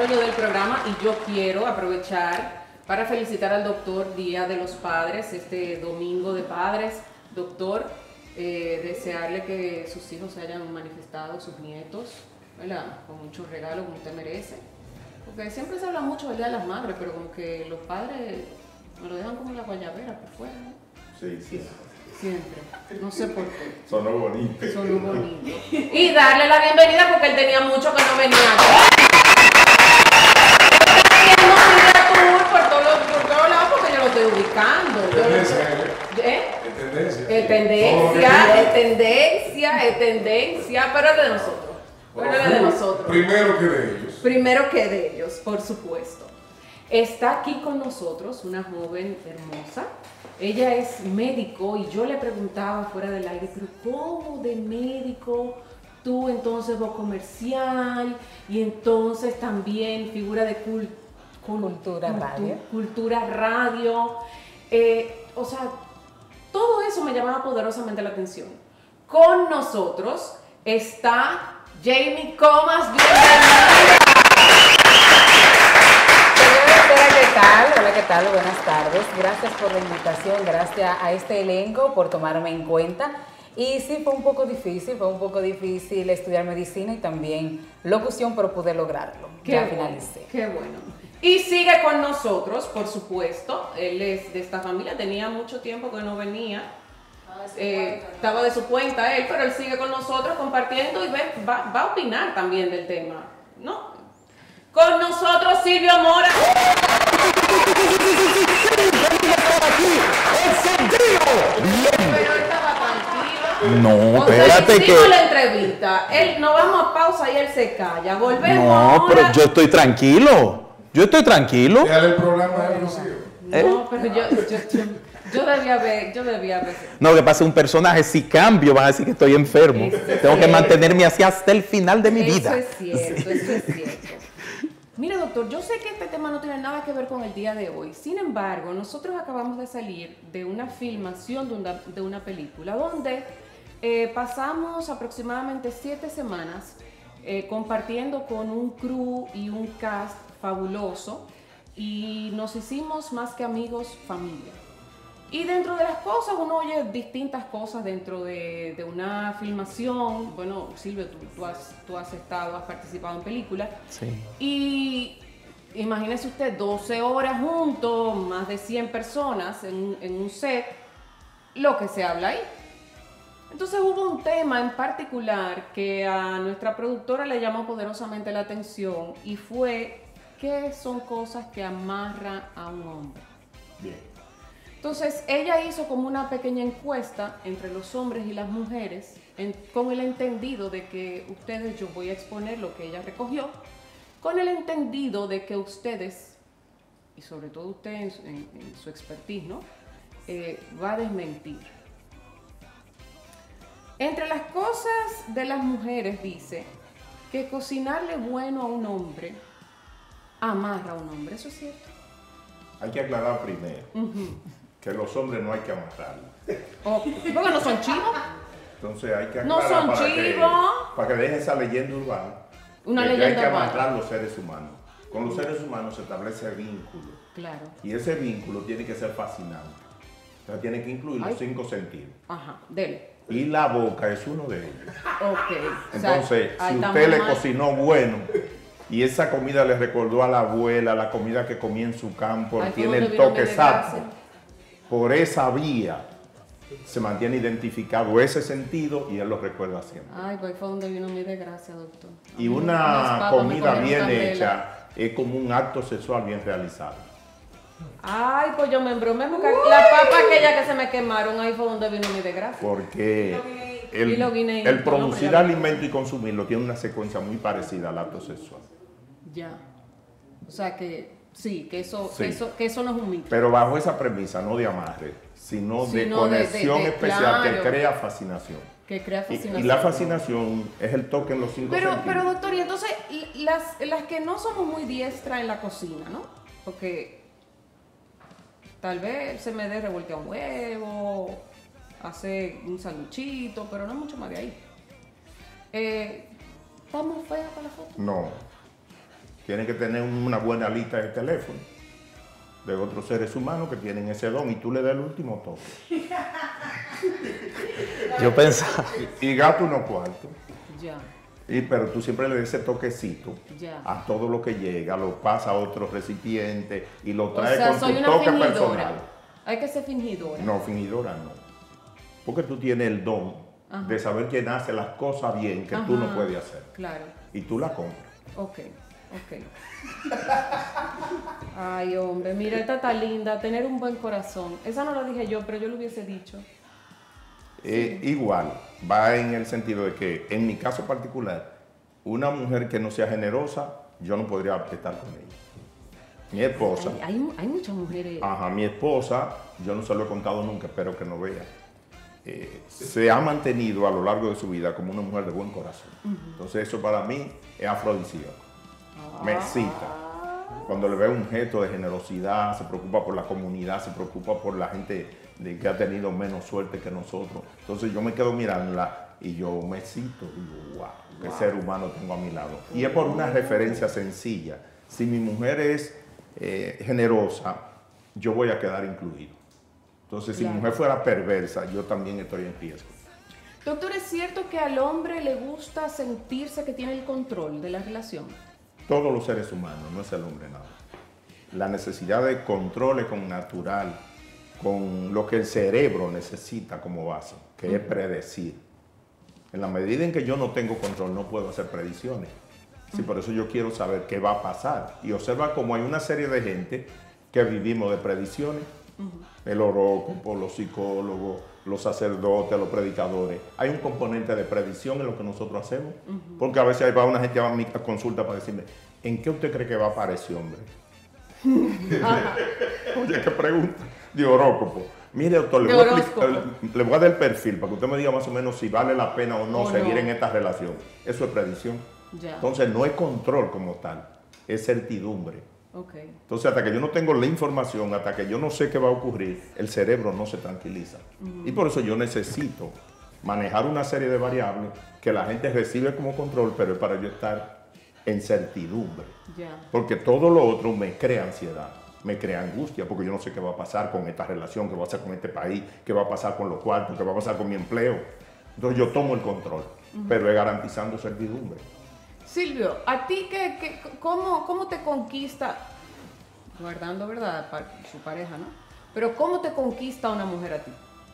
dueño del programa y yo quiero aprovechar para felicitar al doctor Día de los Padres, este domingo de padres. Doctor, desearle que sus hijos se hayan manifestado, sus nietos, ¿verdad? Con muchos regalos como usted merece. Porque siempre se habla mucho del Día de las Madres, pero como que los padres me lo dejan como la guayabera por fuera, ¿no? Sí, sí. Siempre. No sé por qué. Sonó bonito. Sonó bonito. Y darle la bienvenida porque él tenía mucho que no venía aquí. Por todos lados porque yo lo estoy ubicando. Es tendencia, pero es de nosotros. Pero es de nosotros. Primero que de ellos. Primero que de ellos, por supuesto. Está aquí con nosotros una joven hermosa. Ella es médico y yo le preguntaba fuera del aire, pero ¿cómo de médico? Tú entonces voz comercial y entonces también figura de cultura radio. O sea, todo eso me llamaba poderosamente la atención. Con nosotros está Jamie Comas. Bienvenida. Hola, ¿qué tal? Buenas tardes. Gracias por la invitación, gracias a este elenco por tomarme en cuenta. Y sí, fue un poco difícil estudiar medicina y también locución, pero pude lograrlo. Ya finalicé. Qué bueno. Y sigue con nosotros, por supuesto. Él es de esta familia, tenía mucho tiempo que no venía. Estaba de su cuenta él, pero él sigue con nosotros compartiendo y va a opinar también del tema, ¿no? Con nosotros Silvio Mora. Pero él estaba tranquilo. No, o espérate sea, que... la entrevista. Él, nos vamos a pausa y él se calla. Volvemos No, ahora. pero yo estoy tranquilo. Déjale el programa a Rocío. No, pero yo debía haber. No, que pase un personaje, si cambio van a decir que estoy enfermo. Tengo que mantenerme así hasta el final de mi vida. Eso es cierto. Mire, doctor, yo sé que este tema no tiene nada que ver con el día de hoy. Sin embargo, nosotros acabamos de salir de una filmación de una película donde pasamos aproximadamente 7 semanas compartiendo con un crew y un cast fabuloso y nos hicimos más que amigos, familia. Y dentro de las cosas, uno oye distintas cosas dentro de una filmación. Bueno, Silvio, tú has participado en películas. Sí. Y imagínese usted, 12 horas juntos, más de 100 personas en un set, lo que se habla ahí. Entonces hubo un tema en particular que a nuestra productora le llamó poderosamente la atención y fue qué son cosas que amarran a un hombre. Bien. Entonces, ella hizo como una pequeña encuesta entre los hombres y las mujeres con el entendido de que ustedes, yo voy a exponer lo que ella recogió, con el entendido de que ustedes, y sobre todo usted en su expertise, ¿no? Va a desmentir. Entre las cosas de las mujeres dice que cocinarle bueno a un hombre amarra a un hombre, ¿eso es cierto? Hay que aclarar primero que los hombres no hay que amarrarlos. Porque no son chivos. Entonces hay que aclarar No son para que deje esa leyenda urbana. Una de que leyenda hay que urbana. amarrar los seres humanos. Con los seres humanos se establece vínculo. Claro. Y ese vínculo tiene que ser fascinante. O sea, tiene que incluir los 5 sentidos. Ajá, dele. Y la boca es uno de ellos. Ok. Entonces, si usted le cocinó bueno y esa comida le recordó a la abuela, la comida que comía en su campo, tiene el toque exacto, por esa vía se mantiene identificado ese sentido y él lo recuerda siempre. Ay, pues fue donde vino mi desgracia, doctor. Y una comida bien hecha es como un acto sexual bien realizado. Ay, pues yo me embromé porque la papa aquella que se me quemaron, ahí fue donde vino mi desgracia. Porque el producir alimento y consumirlo tiene una secuencia muy parecida al acto sexual. Ya. O sea que sí, que eso no es un mito. Pero bajo esa premisa, no de amarre, sino de conexión especial que crea fascinación. Que crea fascinación. Y la fascinación es el toque en los 5 sentidos. Pero doctor, y entonces las que no somos muy diestras en la cocina, ¿no? Porque tal vez se me dé revuelta un huevo, hace un sanguchito, pero no mucho más de ahí. ¿Estamos feas para la foto? No. Tienes que tener una buena lista de teléfono de otros seres humanos que tienen ese don y tú le das el último toque. Yo pensaba. Y gasto unos cuartos. Ya. Pero tú siempre le das ese toquecito Ya. a todo lo que llega, lo pasa a otro recipiente y lo trae O sea, con soy tu una toque fingidora. personal. Hay que ser fingidora. No, fingidora no. Porque tú tienes el don de saber quién hace las cosas bien que tú no puedes hacer. Claro. Y tú la compras. Ok. Ay, hombre, mira, esta está linda, tener un buen corazón. Esa no la dije yo, pero yo lo hubiese dicho. Igual, va en el sentido de que, en mi caso particular, una mujer que no sea generosa, yo no podría estar con ella. Mi esposa. Hay muchas mujeres. Ajá, mi esposa, yo no se lo he contado nunca, espero que no vea. Se ha mantenido a lo largo de su vida como una mujer de buen corazón. Entonces eso para mí es afrodisíaco. Me excita. Cuando le veo un gesto de generosidad, se preocupa por la comunidad, se preocupa por la gente que ha tenido menos suerte que nosotros. Entonces yo me quedo mirándola y yo me excito. Digo, wow, qué ser humano tengo a mi lado. Y es por una referencia sencilla. Si mi mujer es generosa, yo voy a quedar incluido. Entonces, si mi mujer fuera perversa, yo también estoy en riesgo. Doctor, ¿es cierto que al hombre le gusta sentirse que tiene el control de la relación? Todos los seres humanos, no es el hombre nada. La necesidad de control es con natural, con lo que el cerebro necesita como base, que es predecir. En la medida en que yo no tengo control, no puedo hacer predicciones. Sí, por eso yo quiero saber qué va a pasar. Y observa cómo hay una serie de gente que vivimos de predicciones. El horóscopo, los psicólogos, los sacerdotes, los predicadores. Hay un componente de predicción en lo que nosotros hacemos. Porque a veces va una gente a mi consulta para decirme, ¿en qué usted cree que va a aparecer, hombre? Oye, ¿qué pregunta? De horóscopo. Mire, doctor, le voy a dar el perfil para que usted me diga más o menos si vale la pena o no seguir en esta relación. Eso es predicción. Ya. Entonces no es control como tal, es certidumbre. Okay. Entonces hasta que yo no tengo la información, hasta que yo no sé qué va a ocurrir, el cerebro no se tranquiliza. Y por eso yo necesito manejar una serie de variables que la gente recibe como control, pero es para yo estar en certidumbre. Porque todo lo otro me crea ansiedad, me crea angustia, porque yo no sé qué va a pasar con esta relación, qué va a pasar con este país, qué va a pasar con los cuartos, qué va a pasar con mi empleo. Entonces yo tomo el control, pero es garantizando certidumbre. Silvio, ¿a ti cómo te conquista, guardando, verdad, su pareja, ¿no? Pero ¿cómo te conquista una mujer a ti?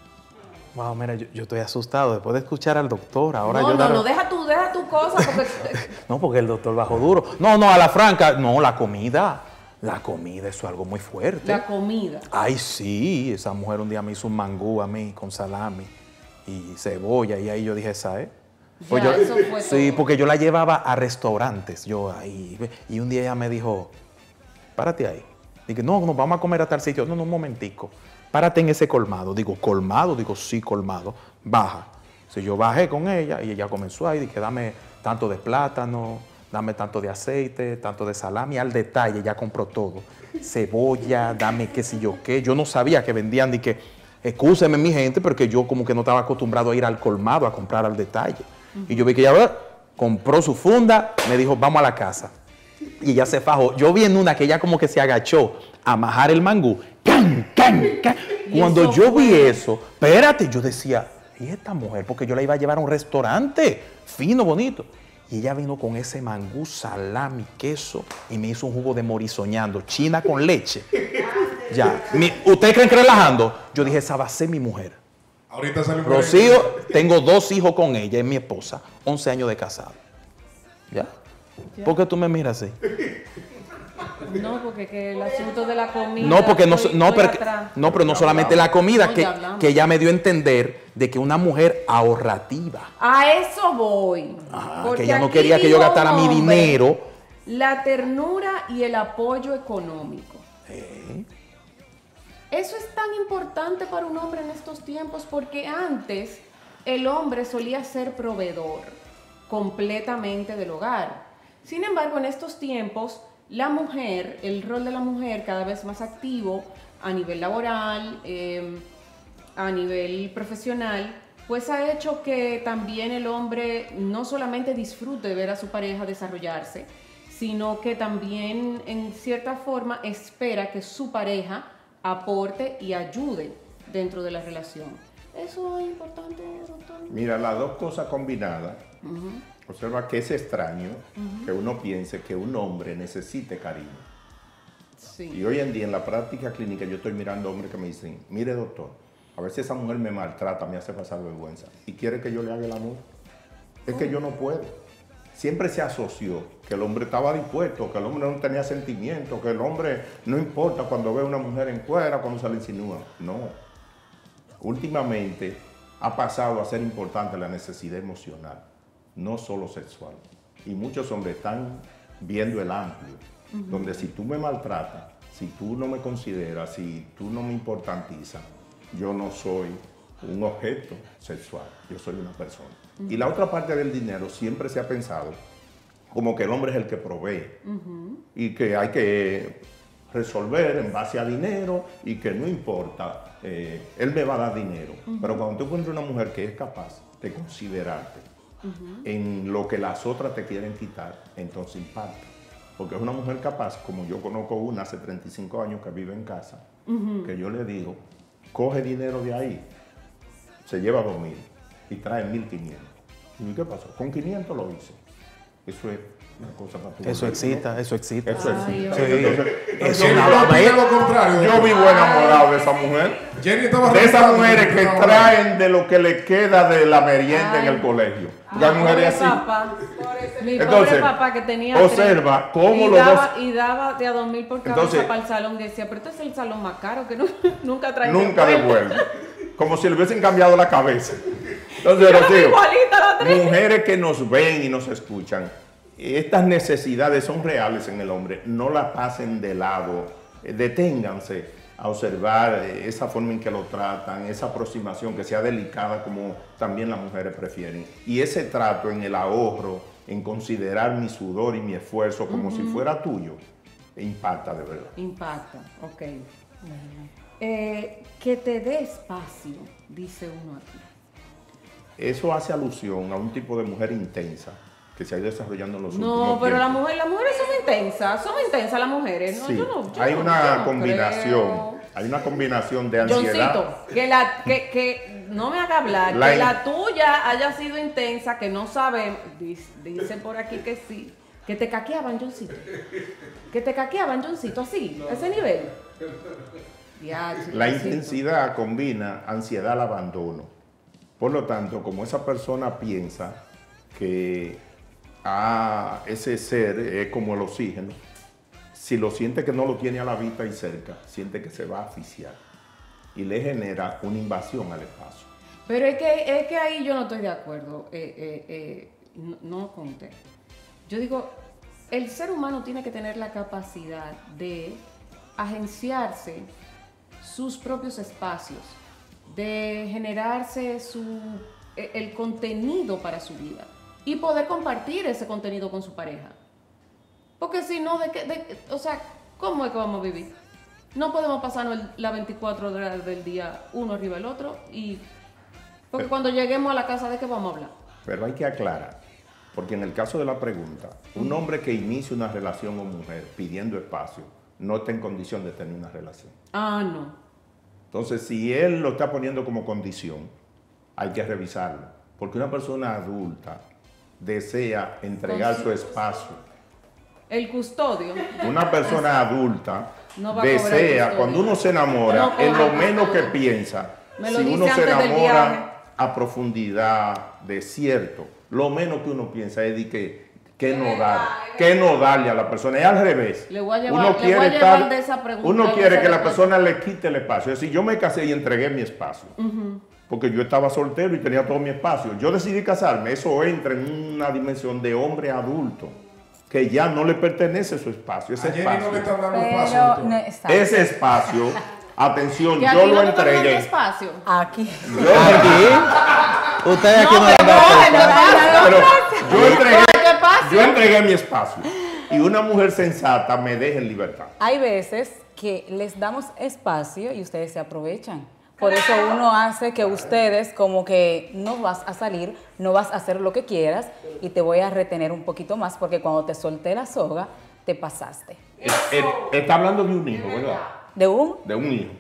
Wow, mira, yo estoy asustado después de escuchar al doctor. Ahora No, deja tu cosa. Porque... No, porque el doctor bajó duro. No, a la franca, no, la comida. La comida, eso es algo muy fuerte. La comida. Ay, sí, esa mujer un día me hizo un mangú a mí con salami y cebolla y ahí yo dije, ¿sabes? Pues eso fue sí, todo. porque yo la llevaba a restaurantes, yo ahí, y un día ella me dijo, párate ahí. Dije, no, nos vamos a comer a tal sitio. No, un momentico. Párate en ese colmado. Digo, ¿colmado? Digo, sí, colmado. Baja. Si yo bajé con ella y ella comenzó ahí, dije, dame tanto de plátano, dame tanto de aceite, tanto de salami, al detalle, ella compró todo. Cebolla, dame qué sé yo qué. Yo no sabía que vendían, dije, excúseme mi gente, porque yo como que no estaba acostumbrado a ir al colmado a comprar al detalle. Y yo vi que ella compró su funda, me dijo, vamos a la casa. Y ella se fajó. Yo vi en una que ella como que se agachó a majar el mangú. ¡Can, can, can! Cuando yo vi eso, espérate, yo decía, ¿y esta mujer? Porque yo la iba a llevar a un restaurante fino, bonito. Y ella vino con ese mangú, salami, queso, y me hizo un jugo de morisoñando, china con leche. Ya. ¿Ustedes creen que relajando? Yo dije, esa va a ser mi mujer. Ahorita sale un Rocío, tengo 2 hijos con ella, es mi esposa, 11 años de casado. ¿Ya? ¿Por qué tú me miras así? No, porque que el asunto de la comida... No, porque pero no solamente la comida, No, que ella me dio a entender de que una mujer ahorrativa. A eso voy. Que ella no quería que yo gastara mi dinero. La ternura y el apoyo económico. Eso es tan importante para un hombre en estos tiempos porque antes el hombre solía ser proveedor completamente del hogar. Sin embargo, en estos tiempos, la mujer, el rol de la mujer cada vez más activo a nivel laboral, a nivel profesional, pues ha hecho que también el hombre no solamente disfrute de ver a su pareja desarrollarse, sino que también en cierta forma espera que su pareja aporte y ayude dentro de la relación. Eso es importante, doctor. Mira, las dos cosas combinadas, observa que es extraño que uno piense que un hombre necesite cariño. Sí. Y hoy en día en la práctica clínica yo estoy mirando hombres que me dicen, mire doctor, a ver si esa mujer me maltrata, me hace pasar vergüenza y quiere que yo le haga el amor. Es que yo no puedo. Siempre se asoció que el hombre estaba dispuesto, que el hombre no tenía sentimiento, que el hombre no importa cuando ve a una mujer en cuera, cuando se le insinúa. No. Últimamente ha pasado a ser importante la necesidad emocional, no solo sexual. Y muchos hombres están viendo el amplio, donde si tú me maltratas, si tú no me consideras, si tú no me importantizas, yo no soy un objeto sexual, yo soy una persona. Y la otra parte del dinero siempre se ha pensado como que el hombre es el que provee y que hay que resolver en base a dinero y que no importa, él me va a dar dinero. Pero cuando tú encuentras una mujer que es capaz de considerarte en lo que las otras te quieren quitar, entonces impacta. Porque es una mujer capaz, como yo conozco una hace 35 años que vive en casa, que yo le digo, coge dinero de ahí, se lleva 2.000 y trae 1.500. ¿Y qué pasó? Con 500 lo hice. Eso es una cosa para tu Eso excita, ¿no? Eso excita. Eso excita. Sí. Entonces, Lo contrario. yo vivo enamorado de esa mujer. Jenny estaba De esas revisando, mujeres que no, traen de lo que le queda de la merienda en el colegio. Las mujeres así. Papá, mi Entonces, pobre papá que tenía observa tres, cómo y los daba, dos... y daba de a 2.000 por cabeza Entonces, para el salón. Decía, pero este es el salón más caro que nunca trae. Nunca de devuelve. Como si le hubiesen cambiado la cabeza. Entonces, Yo Rocío, igualita la tres. mujeres que nos ven y nos escuchan, estas necesidades son reales en el hombre. No las pasen de lado. Deténganse a observar esa forma en que lo tratan, esa aproximación que sea delicada como también las mujeres prefieren. Y ese trato en el ahorro, en considerar mi sudor y mi esfuerzo como si fuera tuyo, impacta de verdad. Impacta, ok. Que te dé espacio, dice uno aquí. Eso hace alusión a un tipo de mujer intensa que se ha ido desarrollando en los últimos No, pero tiempos. las mujeres son intensas las mujeres. No, Sí, yo hay no una combinación, creo. hay una combinación de ansiedad. Johncito, que no me haga hablar, que la tuya haya sido intensa, que no sabemos, dicen por aquí que sí, que te caqueaban, Johncito. Que te caqueaban, Johncito, así, a ese nivel. La intensidad combina ansiedad al abandono. Por lo tanto, como esa persona piensa que ese ser es como el oxígeno, si lo siente que no lo tiene a la vista y cerca, siente que se va a asfixiar y le genera una invasión al espacio. Pero es que ahí yo no estoy de acuerdo, no conté. Yo digo, el ser humano tiene que tener la capacidad de agenciarse sus propios espacios, de generarse el contenido para su vida y poder compartir ese contenido con su pareja. Porque si no, o sea, ¿cómo es que vamos a vivir? No podemos pasarnos las 24 horas del día uno arriba del otro porque cuando lleguemos a la casa, ¿de qué vamos a hablar? Pero hay que aclarar, porque en el caso de la pregunta, un hombre que inicia una relación con mujer pidiendo espacio no está en condición de tener una relación. Ah, no. Entonces, si él lo está poniendo como condición, hay que revisarlo. Porque una persona adulta desea entregar su espacio. El custodio. Una persona adulta No va a cobrar desea, custodio. cuando uno se enamora, No es lo cobra menos que custodio. piensa. Me lo Si dice uno se antes del viaje. enamora a profundidad, desierto, lo menos que uno piensa es de que no darle a la persona. Es al revés. Le voy a llevar de esa pregunta. Uno quiere que la persona le quite el espacio. Es decir, yo me casé y entregué mi espacio. Porque yo estaba soltero y tenía todo mi espacio. Yo decidí casarme. Eso entra en una dimensión de hombre adulto, que ya no le pertenece su espacio. Ese Ayer espacio. no le están dando espacio. doctor. Ese espacio, atención, Que yo aquí lo no te están dando entregué. espacio. Aquí. Aquí. Ustedes aquí no le han dado Pero yo entregué, ¿Qué pasa? yo entregué mi espacio. Y una mujer sensata me deja en libertad. Hay veces que les damos espacio y ustedes se aprovechan. Por eso uno hace que ustedes como que no vas a salir, no vas a hacer lo que quieras y te voy a retener un poquito más porque cuando te solté la soga, te pasaste. Está hablando de un hijo, ¿verdad? ¿De un? De un hijo.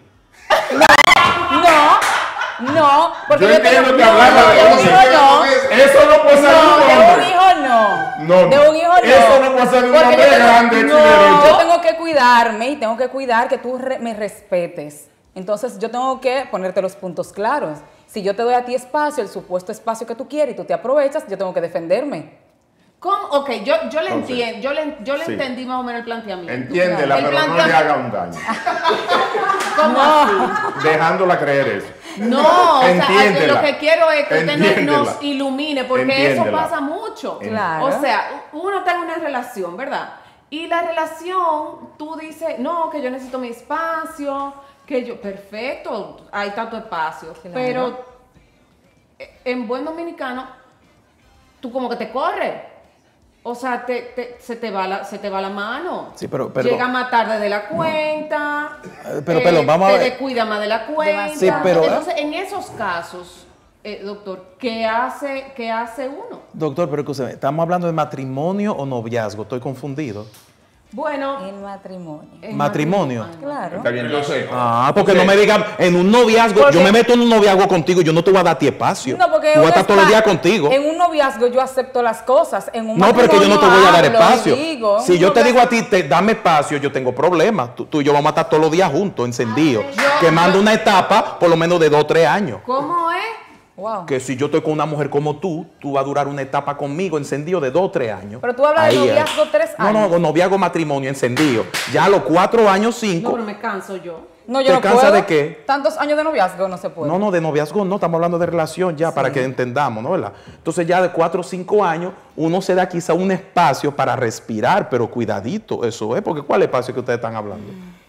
No, porque yo entiendo que hablaba de un hijo. No. Eso no puede ser un hombre. De un hijo no. De un hijo no. Eso no puede ser un hombre grande. No, yo tengo que cuidarme y tengo que cuidar que tú me respetes. Entonces yo tengo que ponerte los puntos claros. Si yo te doy a ti espacio, el supuesto espacio que tú quieres y tú te aprovechas, yo tengo que defenderme. ¿Cómo? Ok, yo le entiendo, yo le entendí más o menos el planteamiento. Entiéndela, pero no le haga un daño. ¿Cómo así? Dejándola creer eso. No, o sea, lo que quiero es que usted nos ilumine, porque eso pasa mucho. Claro. O sea, uno está en una relación, ¿verdad? Y la relación, tú dices, no, que yo necesito mi espacio, que yo, perfecto, ahí está tu espacio. Claro. Pero en buen dominicano, tú como que te corres. O sea, se te va la mano. Sí, pero llega más tarde de la cuenta. Pero vamos a ver. Te descuida más de la cuenta. Sí, pero, entonces, en esos casos, doctor, ¿qué hace uno? Doctor, pero escúcheme, ¿estamos hablando de matrimonio o noviazgo? Estoy confundido. Bueno. En matrimonio. ¿Matrimonio? Claro. Está bien, entonces. Porque no me digan, en un noviazgo, yo me meto en un noviazgo contigo, yo no te voy a dar a ti espacio. No, porque yo voy a estar todos los días contigo. En un noviazgo yo acepto las cosas. En un no, pero que yo no te voy a dar espacio. Si yo te digo a ti, dame espacio, yo tengo problemas. Tú y yo vamos a estar todos los días juntos, encendidos. Quemando una etapa por lo menos de 2 o 3 años. ¿Cómo es? Wow. Que si yo estoy con una mujer como tú vas a durar una etapa conmigo encendido de 2 o 3 años. Pero tú hablas de noviazgo 3 años. No, noviazgo, matrimonio, encendido. Ya a los 4 años, 5. No, pero me canso yo. No, yo no puedo. ¿Te cansas de qué? Tantos años de noviazgo no se puede. No, de noviazgo no, estamos hablando de relación ya, para que entendamos, ¿no? ¿Verdad? Entonces ya de 4 o 5 años, uno se da quizá un espacio para respirar, pero cuidadito, eso es, porque ¿cuál espacio que ustedes están hablando?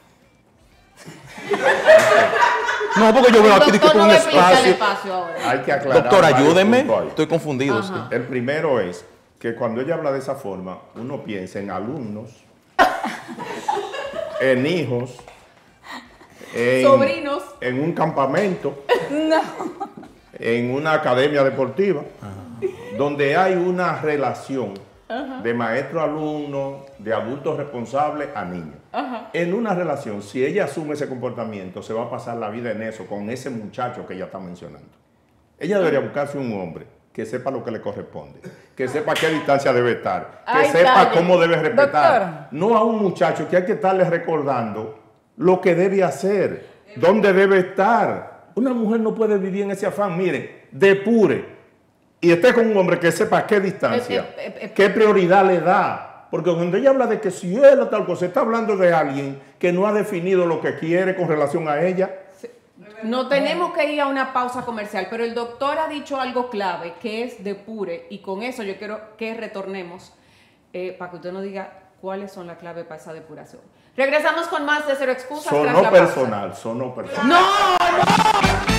No, porque yo veo aquí que un espacio. Hay que aclarar. Doctor, ayúdeme. Estoy confundido. Sí. El primero es que cuando ella habla de esa forma, uno piensa en alumnos, en hijos, en sobrinos, en un campamento, en una academia deportiva, donde hay una relación de maestro-alumno, de adultos responsables a niños. En una relación, si ella asume ese comportamiento, se va a pasar la vida en eso, con ese muchacho que ella está mencionando. Ella debería buscarse un hombre que sepa lo que le corresponde, que sepa a qué distancia debe estar, que sepa cómo debe respetar. Doctor. No a un muchacho que hay que estarle recordando lo que debe hacer, dónde debe estar. Una mujer no puede vivir en ese afán. Mire, depure. Y esté con un hombre que sepa a qué distancia, qué prioridad le da. Porque cuando ella habla de que si él o tal cosa, está hablando de alguien que no ha definido lo que quiere con relación a ella. No tenemos que ir a una pausa comercial, pero el doctor ha dicho algo clave, que es depure, y con eso yo quiero que retornemos para que usted nos diga cuáles son las claves para esa depuración. Regresamos con más de Cero Excusas. Sonó personal. ¡No!